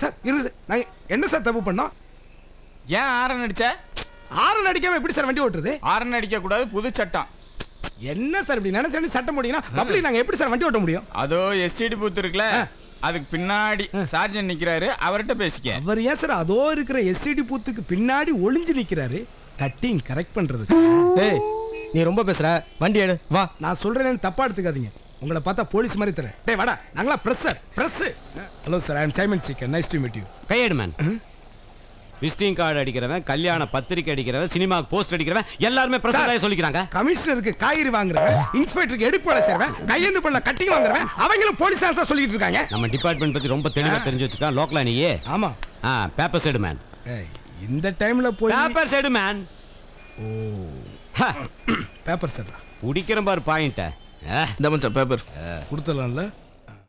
Sir இருக்கு நாங்க என்ன சார் தப்பு பண்ணோம்? ஏன் ஆரன் அடிச்ச? ஆரன் அடிக்காம எப்படி சார் வண்டி ஓட்டுறது? ஆரன் அடிக்க கூடாது, புது சட்டம். என்ன சார் இப்படி நினைச்சு சட்டம் போட்டீங்கன்னா பப்ளிக் நாங்க எப்படி சார் வண்டி ஓட்ட முடியும்? அதோ எஸ்டிடி பூத் இருக்குல்ல, அதுக்கு பின்னாடி சார்ஜன் நிக்கிறாரு, அவர்கிட்ட பேசிக்க. அவர் ஏன் சார் அதோ இருக்கிற எஸ்டிடி பூத்துக்கு பின்னாடி ஒளிஞ்சு நிக்கிறாரு கட்டிங் கரெக்ட் பண்றது? ஏய் நீ ரொம்ப பேசுற, வண்டி எடு வா. நான் சொல்றேன்னு தப்பா எடுத்துக்காதீங்க. உங்களை பார்த்தா போலீஸ் மாதிரி தரேன். டேய் வாடா, நாங்களா press. Hello sir, I am Simon chicken, nice to meet you. கையெடு மேன். விசிட்டிங் கார்டு அடிக்கிறவன், கல்யாண பத்திரிக்கை அடிக்கிறவன், சினிமாக்கு போஸ்ட் அடிக்கிறவன் எல்லாருமே பிரசாதாய சொல்லிக்கிறாங்க. கமிஷனருக்கு காய்கறி வாங்குறவன், இன்ஸ்பெக்டருக்கு எடுப்பு வேலை செய்றவன், கையெழுத்து பண்ண கட்டிங் வாங்குறவன் அவங்களும் போலீஸ் தான் சொல்லிட்டு இருக்காங்க. நம்ம டிபார்ட்மெண்ட் பத்தி ரொம்ப தெளிவா தெரிஞ்சு வச்சிருக்கான் லோக்கலா நீயே. ஆமா. Paper side man. இந்த டைம்ல போய் paper side man. Oh paper side குடிக்கிற பாரு பாயிண்ட. இந்த மச்சான் பேப்பர் கொடுத்தலாம்ல.